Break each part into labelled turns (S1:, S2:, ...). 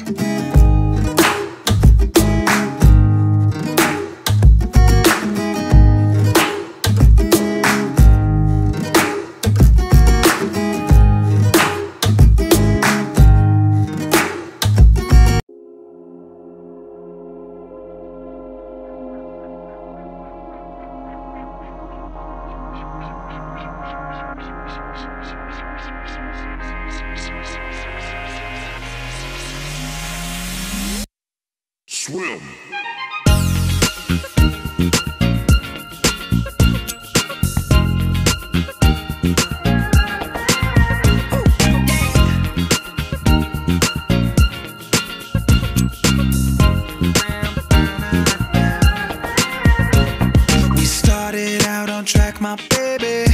S1: Swim.
S2: We started out on track, my baby.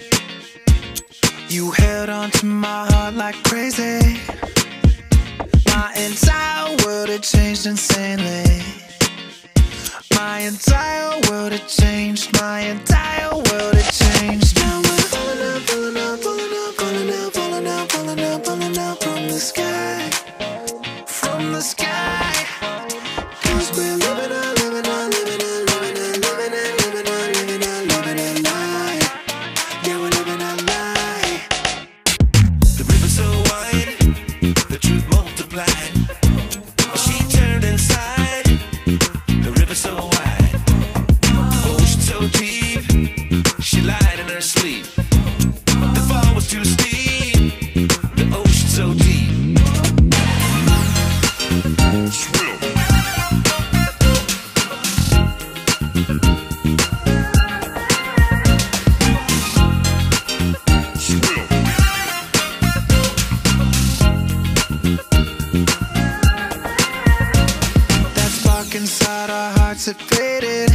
S2: You held on to my heart like crazy. My entire world had changed insanely. My entire world had changed. My entire world had changed. Now we're falling out, falling out, falling out, falling out, falling out, falling out, falling out from the sky, from the sky. 'Cause we're living our, living our, living our, living our, living our, living our, living our, living our life. Yeah, we're living our life.
S3: The river's so wide, the truth multiplied. She turned inside, the river so wide, ocean so deep, she lied in her sleep. The fall was too steep, the ocean so deep.
S1: Swim. Swim.
S2: That spark inside our hearts had faded.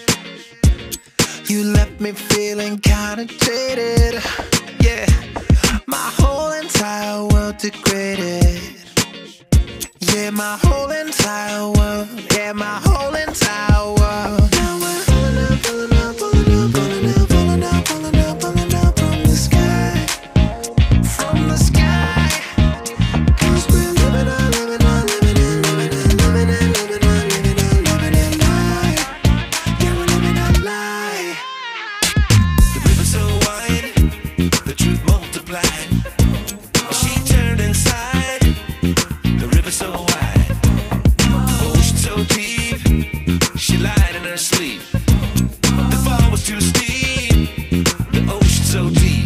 S2: You left me feeling kinda jaded. Yeah, my whole entire world degraded. Yeah, my whole entire world. Yeah, my whole entire world. Now we're falling out, falling out, falling out, falling out, falling out, falling out, falling out from the sky, from the sky. 'Cause we're living our, living our, living our, living our, living our, living our, living our, living our life. Yeah, we're living our life.
S3: The river so wide, the truth multiplied. She turned inside, the river so wide, ocean so deep, she lied in her sleep. The fall was too steep, the ocean so deep.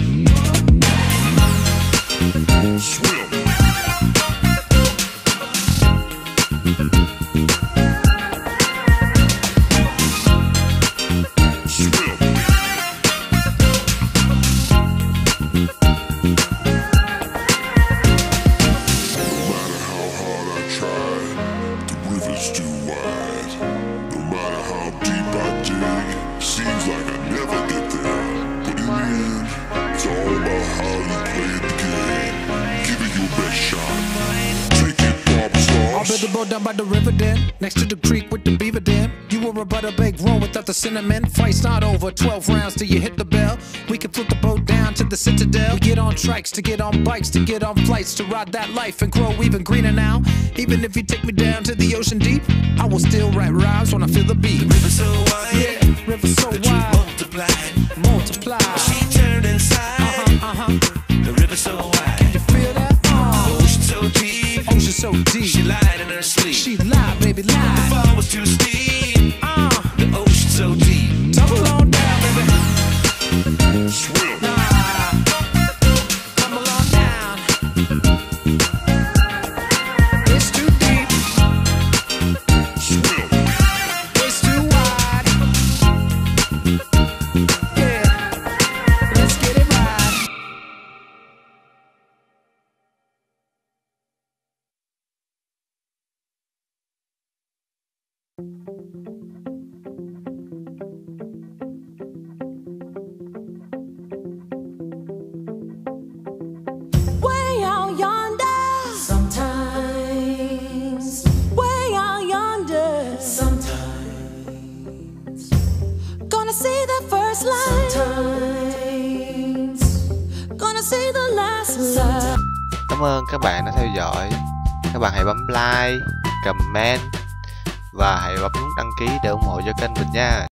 S1: Swim. Swim. The river's too wide. No matter how deep I dig, seems like I never get there. But in the end, it's all about how you play the game. Give it your best shot. Take it, pop
S2: I'll
S1: stars.
S2: build a boat down by the river then, next to the creek with the beaver dam. You were a butterbake roll without the cinnamon. Fight's not over, 12 rounds till you hit the bell. We can flip the boat down to the citadel. We get on trikes, to get on bikes, to get on flights, to ride that life and grow even greener now. Even if you take me down to the ocean deep, I will still write rhymes when I feel the beat.
S3: River so wide,
S2: Yeah, river so
S3: the truth
S2: wide,
S3: multiplied.
S2: multiply.
S3: She turned inside, the river so wide,
S2: You feel that?
S3: ocean so deep,
S2: Ocean so deep.
S3: she lied in her sleep.
S2: She lied, baby,
S3: The
S2: lied.
S3: fall was too steep, the ocean so deep.
S2: Tumble on down, baby.
S1: Swim.
S2: Tumble on down. It's too deep.
S1: Swim.
S2: It's too wide. Yeah, let's get it right.
S4: Way out yonder, sometimes. Way out yonder, sometimes. Gonna see the first light, sometimes. Gonna see the last light.
S5: Cảm ơn các bạn đã theo dõi. Các bạn hãy bấm like, comment và hãy bấm nút đăng ký để ủng hộ cho kênh mình nha.